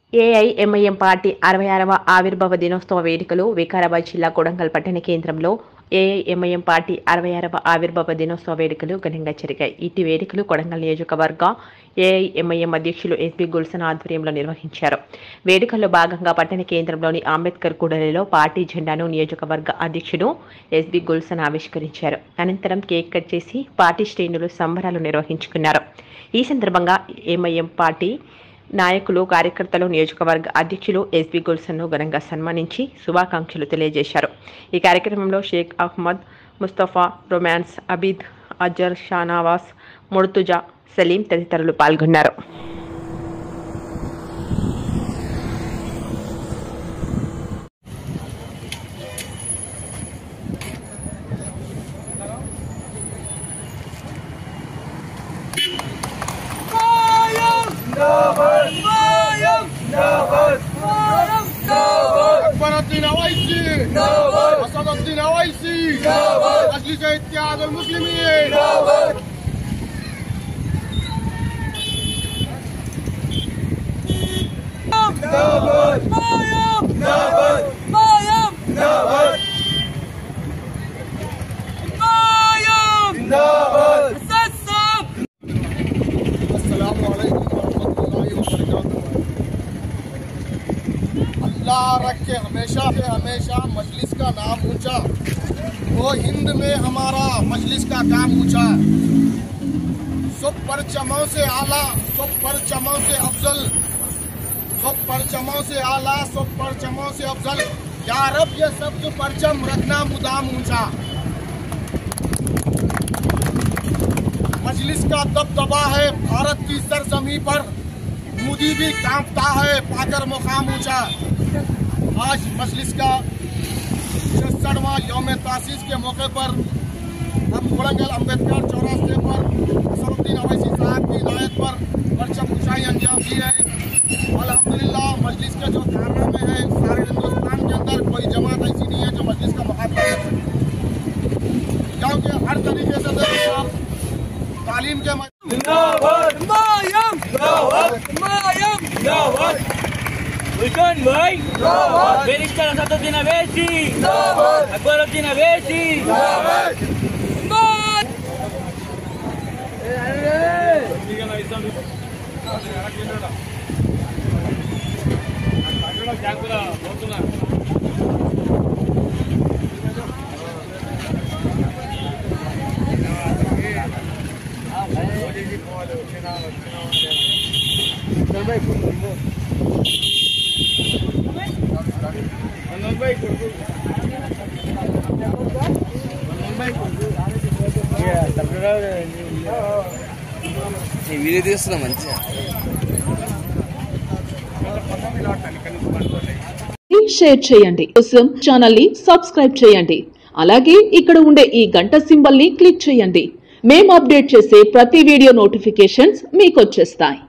AIMIM party 66వ ఆవిర్భావ దినోత్సవ వేడుకలు వికారాబాద్ జిల్లా కొడంగల్ పట్టణ కేంద్రంలో ఏఐఎంఐఎం పార్టీ 66వ ఆవిర్భావ దినోత్సవ వేడుకలు ఘనంగా జరిగాయి. ఇటు వేడుకలు కొడంగల్ నియోజకవర్గ ఏఐఎంఐఎం అధ్యక్షులు ఎస్బి గుల్సన్ ఆధ్వర్యంలో నిర్వహించారు. వేడుకల్లో భాగంగా పట్టణ కేంద్రంలోని అంబేద్కర్ కూడలిలో పార్టీ జెండాను నియోజకవర్గ అధ్యక్షుడు ఎస్బి గుల్సన్ ఆవిష్కరించారు. అనంతరం కేక్ కట్ చేసి పార్టీ శ్రేణులు సంబరాలు నిర్వహించుకున్నారు. ఈ సందర్భంగా ఎంఐఎం పార్టీ నాయకులు, కార్యకర్తలు నియోజకవర్గ అధ్యక్షులు ఎస్బి గుల్సన్ను ఘనంగా సన్మానించి శుభాకాంక్షలు తెలియజేశారు. ఈ కార్యక్రమంలో షేక్ అహ్మద్, ముస్తఫా, రొమాన్స్, అబీద్, అజర్, షానవాస్, ముర్తుజా, సలీం తదితరులు పాల్గొన్నారు. अकबरुद्दीन अवैसी, असदुद्दीन अवैसी, मजलिस इत्तेहाद अल मुस्लिमीन, अल्लाह रखे हमेशा मजलिस का नाम ऊंचा, वो हिंद में हमारा मजलिस का काम ऊंचा, सब परचमों से आला, सब परचमों से अफजल, सब परचमों से आला, सब परचमों से अफजल, या रब ये सब जो परचम रखना मुदाम ऊंचा। मजलिस का दबदबा है भारत की सरजमी पर, मोदी भी कांपता है पाकर मुकाम ऊंचा। आज मजलिस का 66वां यौम तासीस के मौके पर हम कोड़ंगल अम्बेडकर चौरास्ते पर असदुद्दीन अवैसी साहब की हिदायत पर परचम ऊंचाई अंजाम दी है। अल्हम्दुलिल्लाह मजलिस के जो कारनामे हैं सारे हिंदुस्तान के अंदर कोई जमात ऐसी नहीं है जो मजलिस का मुकाबला कर सके, क्योंकि हर तरीके से तालीम के Bukan boy, Berikan Asduddin Awaisi, Akbaruddin Awaisi, video తీస్తున్నా మంచిగా. షేర్ చేయండి, కోసం ఛానల్ ని సబ్స్క్రైబ్ చేయండి. అలాగే ఇక్కడ ఉండే ఈ గంట సింబల్ ని క్లిక్ చేయండి. మేము అప్డేట్ చేసే ప్రతి వీడియో నోటిఫికేషన్స్ మీకు వచ్చేస్తాయి.